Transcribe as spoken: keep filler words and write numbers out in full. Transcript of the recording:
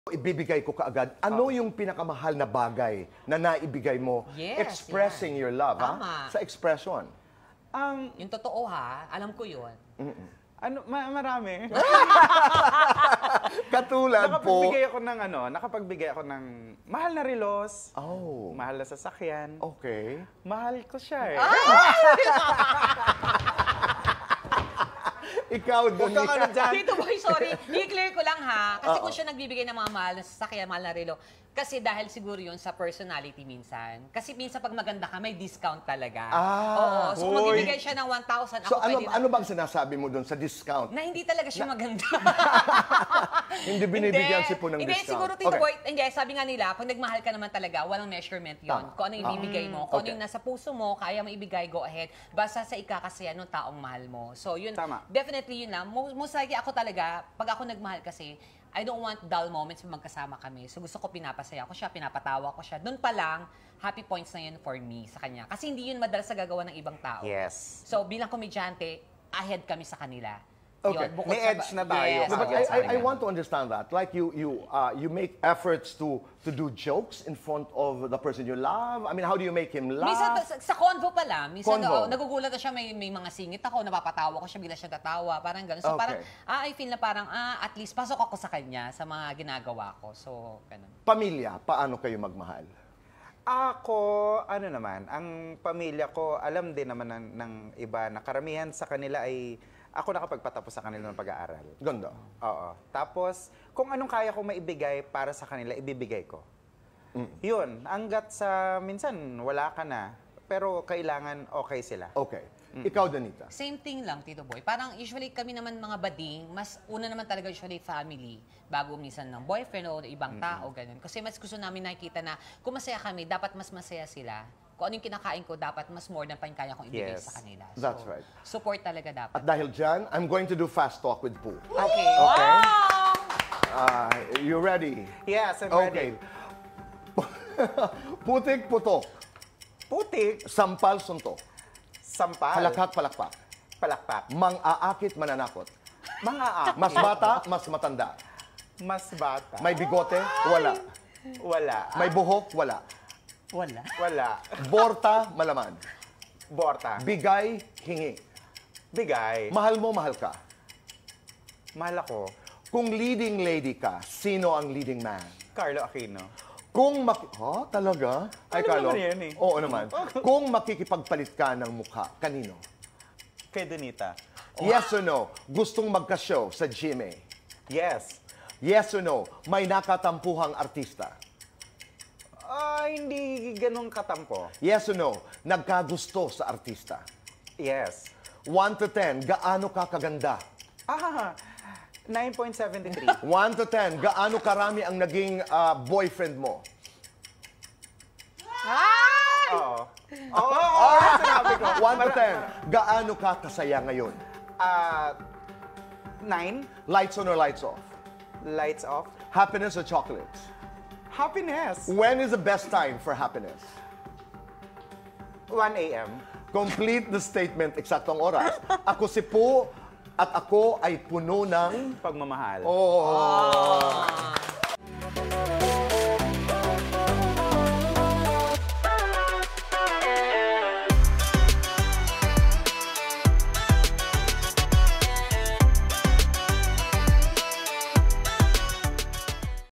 Ibibigay ko kaagad. Ano yung pinakamahal na bagay na naibigay mo Yes, expressing yan. your love, Tama. ha? Sa expression. Um, Yung totoo ha, alam ko yun. ano, ma marami. Katulad po. Nakapagbigay ako ng ano, nakapagbigay ako ng mahal na relos, Oh. mahal na sasakyan. Okay. Mahal ko siya eh. Ikaw, Huwag kang ano Donica. dyan. Tito Boy, sorry. I-clear ko lang ha. Kasi Oo. kung siya nagbibigay ng mga mahal na sasakyan, mahal na relo, kasi dahil siguro yun sa personality minsan. Kasi minsan pag maganda ka, may discount talaga. Ah, Oo. So kung hoy. magbibigay siya ng one thousand, So ako ano, pwede na- ano bang sinasabi mo doon sa discount? na hindi talaga siya maganda. Hindi binibigyan si po ng hindi, discount. siguro, Tito Okay. Boy, hindi, sabi nga nila, pag nagmahal ka naman talaga, walang measurement yon. Tama. Kung ano yung ibibigay mo, kung Okay. ano yung nasa puso mo, kaya mo ibigay, go ahead. Basta sa ikakasaya ng taong mahal mo. So yun, Tama. definitely yun lang. Most, most likely ako talaga, pag ako nagmahal kasi, I don't want dull moments pag magkasama kami. So gusto ko pinapasaya ko siya, pinapatawa ko siya. Doon pa lang, happy points na yun for me sa kanya. Kasi hindi yun madalas sa gagawa ng ibang tao. Yes. So bilang komedyante, ahead kami sa kanila. Okay. Yun, bukod May sa- edge na tayo. Yes, No, but yes, I, I, I yes. want to understand that. Like you, you, uh, you make efforts to to do jokes in front of the person you love. I mean, how do you make him laugh? Minsan, sa, sa convo pa lang, minsan Convo. oh, nagugulat na siya, may, may mga singit ako, napapatawa ko siya, bigla siya tatawa, parang gano'n. So Okay. parang, ah, I feel na parang, ah, at least pasok ako sa kanya, sa mga ginagawa ko. So, gano'n. Pamilya, paano kayo magmahal? Ako, ano naman, ang pamilya ko, alam din naman ng, ng iba na karamihan sa kanila ay ako nakapagpatapos sa kanila ng pag-aaral. Ganda. Oo. Tapos, kung anong kaya ko maibigay para sa kanila, ibibigay ko. Yun, hanggat sa minsan wala ka na, pero kailangan okay sila. Okay. Ikaw, Donita. Same thing lang, Tito Boy. Parang usually kami naman mga bading, mas una naman talaga usually family, bago minsan ng boyfriend o ibang tao, ganun. Kasi mas gusto namin nakikita na kung masaya kami, dapat mas masaya sila. Kung ano yung kinakain ko, dapat mas more than pa yung kaya kong ibigay Yes. sa kanila. So, That's right. Support talaga dapat. At dahil dyan, I'm going to do fast talk with Poo. Okay. Okay. Wow! Uh, you ready? Yes, I'm Okay. ready. Putik, putok. Putik, Sampal, suntok. sampal, Halakak, palakpak. palakpak, Mang-aakit, mananakot. mga ak, Mas bata, mas matanda. mas bata, May bigote, wala. wala, May buhok, wala. Wala. wala, Borta, malaman. borta, Bigay, hingi. bigay, Mahal mo, mahal ka. mahal ako, Kung leading lady ka, sino ang leading man? Carlo Aquino. Kung maki... Ha? Talaga? Ay, Ano Carlo. naman yan eh? Oo naman. Kung makikipagpalit ka ng mukha, kanino? Kay Donita. Yes or no? Gustong magka-show sa G M A? Yes. Yes or no? May nakatampuhang artista? Ah, hindi ganun katampo. Yes or no? Nagkagusto sa artista? Yes. one to ten, gaano ka kaganda? Ah, nine point seven three. one to ten, gaano karami ang naging ah, boyfriend mo? Oo. Oo, oo, sinabi ko. one to ten, gaano ka kasaya ngayon? Ah, nine, Lights on or lights off? lights off. Happiness or chocolates? Happiness. When is the best time for happiness? one a m Complete the statement, eksaktong oras. Ako si Po at ako ay puno ng... Pagmamahal. Oh.